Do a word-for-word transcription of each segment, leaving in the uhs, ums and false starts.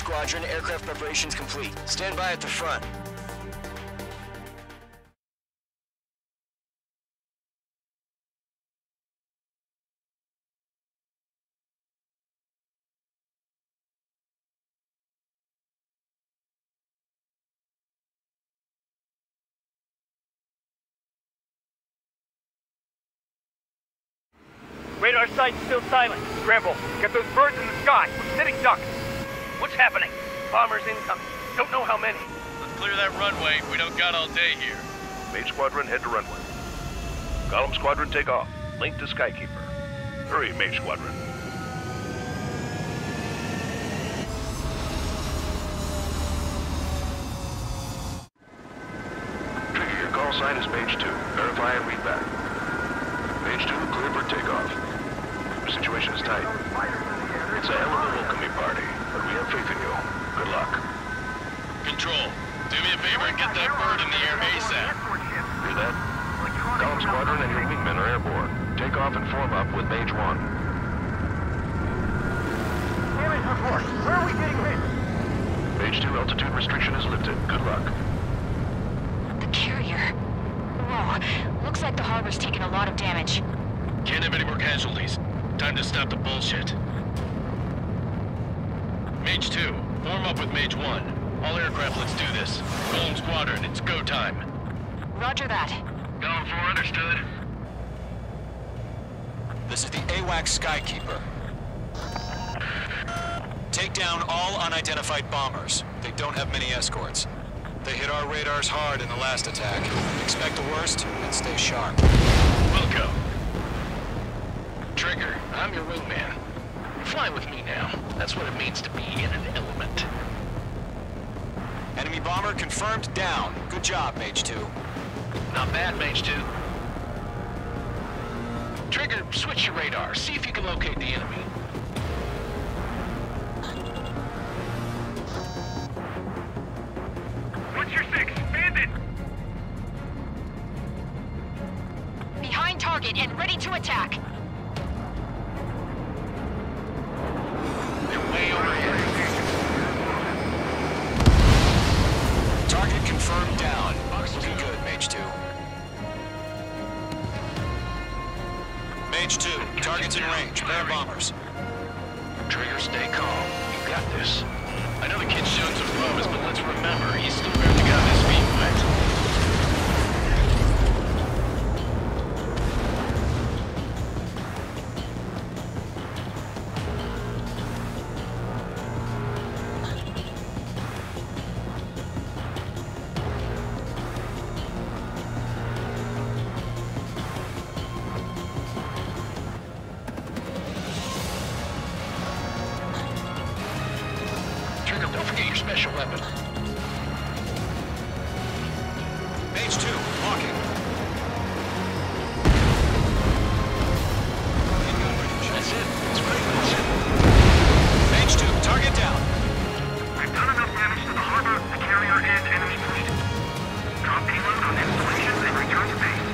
Squadron, aircraft preparations complete. Stand by at the front. Radar site's still silent. Scramble. Get those birds in the sky. We're sitting ducks. What's happening? Bombers incoming. Don't know how many. Let's clear that runway. We don't got all day here. Mage Squadron, head to runway. Column Squadron, take off. Link to Skykeeper. Hurry, Mage Squadron. Trigger, your call sign is Mage two. Verify and read back. Mage two, clear for takeoff. The situation is tight. It's a hell of a welcoming party, but we have faith in you. Good luck. Control, do me a favor and get that bird in the air ASAP. Hear that? Column Squadron and your wingmen are airborne. Take off and form up with Mage one. Damage report. Where are we getting hit? Mage two, altitude restriction is lifted. Good luck. The carrier. Whoa. Looks like the harbor's taken a lot of damage. Can't have any more casualties. Time to stop the bullshit. Mage two, form up with Mage one. All aircraft, let's do this. Column Squadron, it's go time. Roger that. Going for understood. This is the AWACS Skykeeper. Take down all unidentified bombers. They don't have many escorts. They hit our radars hard in the last attack. Expect the worst and stay sharp. Welcome. Trigger, I'm your wingman. Fly with me now. That's what it means to be in an element. Enemy bomber confirmed down. Good job, Mage two. Not bad, Mage two. Trigger, switch your radar. See if you can locate the enemy. What's your six? Bandit! Behind target and ready to attack. They're way overhead. Target confirmed down. Looking good, Mage two. Mage two, target's in range. Pair bombers. Trigger, stay calm. You got this. I know the kid's shown some promise, but let's remember, he's still barely got his feet wet. Don't forget your special weapon. Mage two, walking. That's it. It's great. That's it. Mage two, target down. We've done enough damage to the harbor, the carrier, and enemy pushed. Drop payload on installations and return to base.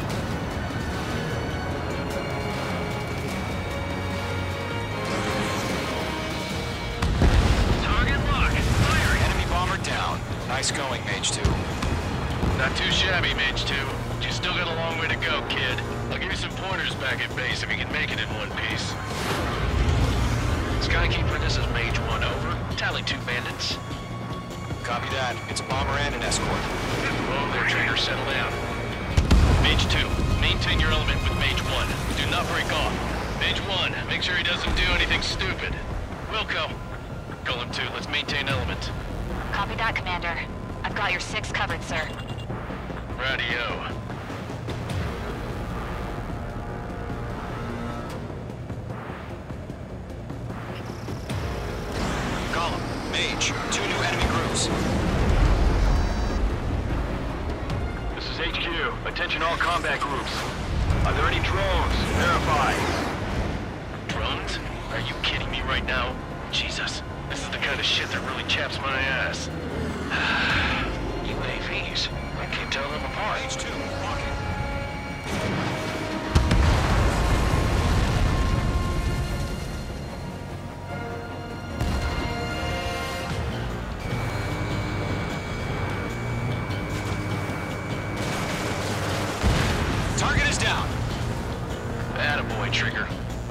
Down. Nice going, Mage two. Not too shabby, Mage two. You still got a long way to go, kid. I'll give you some pointers back at base if you can make it in one piece. Skykeeper, this is Mage one, over. Tally two bandits. Copy that. It's a bomber and an escort. Whoa there, Trigger. Settle down. Mage two, maintain your element with Mage one. Do not break off. Mage one, make sure he doesn't do anything stupid. Wilco. Column two, let's maintain element. Copy that, Commander. I've got your six covered, sir. Radio. Column, Mage, two new enemy groups. This is H Q. Attention all combat groups. Are there any drones? Verify. Drones? Are you kidding me right now? Jesus, this is the kind of shit that really chaps my ass. U A Vs. I can't tell them apart. Mage two, walking. Attaboy, Trigger.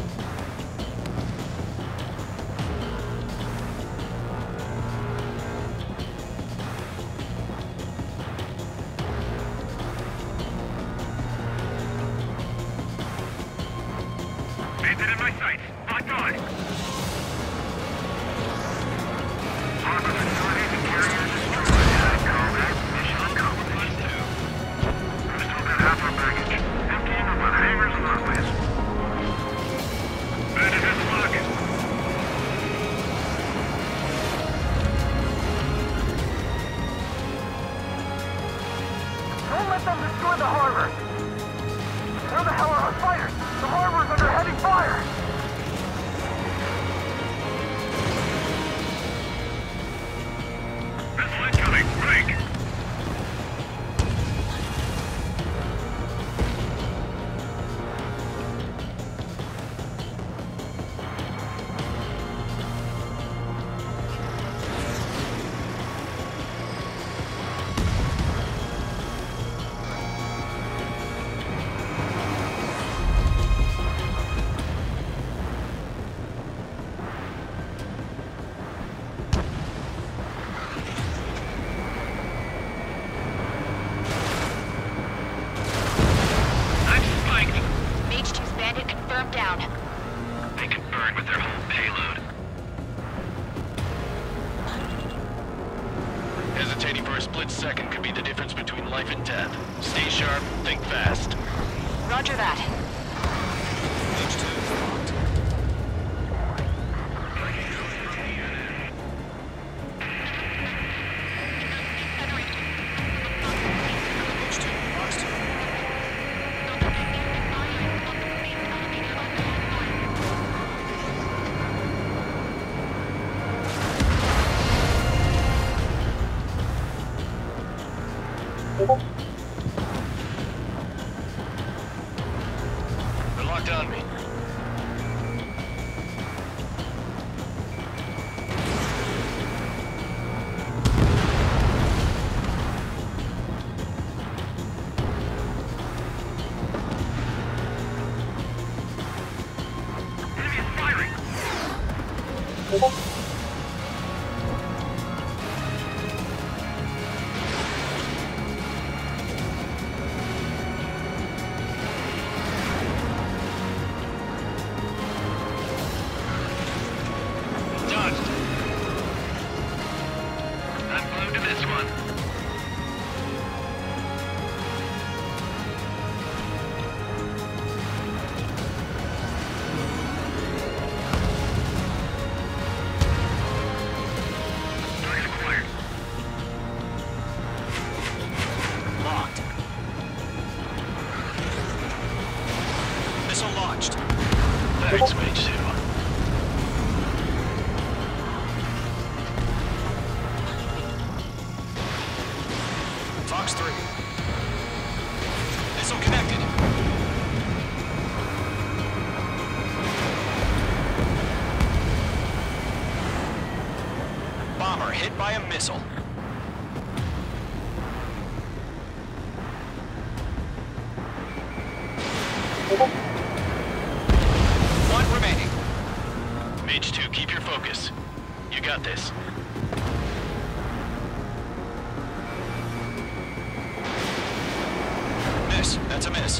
Bandit in my sights. Locked on. Harbor facilities and carriers destroyed. Call that mission accomplished. We've still got half our baggage. Emptying of our hangars and runways. Bandit has a pocket. Don't let them destroy the harbor. Where the hell are our fighters? The harbor's under heavy fire! Missile incoming! Break! Mage two's bandit confirmed down. They can burn with their whole payload. Hesitating for a split second could be the difference between life and death. Stay sharp, think fast. Roger that. H two locked. H two lost. They're locked on me. Enemy is firing! Dodged. I'm glued to this one. Target acquired. Locked. Missile launched. Thanks, Mage two. Fox three. Missile connected. Bomber hit by a missile. One remaining. Mage two, keep your focus. You got this. Miss. That's a miss.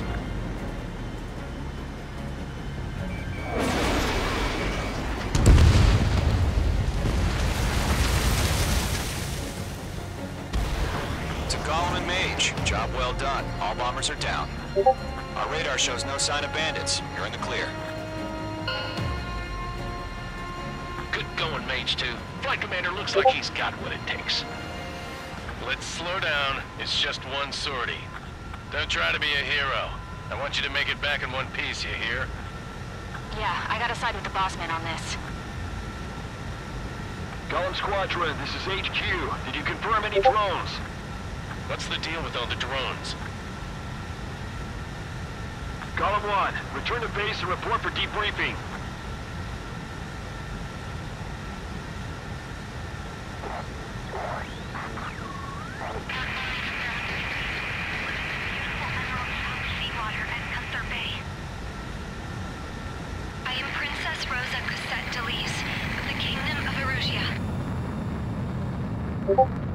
To Gollum and Mage. Job well done. All bombers are down. Our radar shows no sign of bandits. You're in the clear. Good going, Mage two. Flight commander looks like he's got what it takes. Let's slow down. It's just one sortie. Don't try to be a hero. I want you to make it back in one piece, you hear? Yeah, I gotta side with the boss man on this. Gollum Squadron, this is H Q. Did you confirm any drones? What's the deal with all the drones? Gollum one, return to base and report for debriefing. Thank you.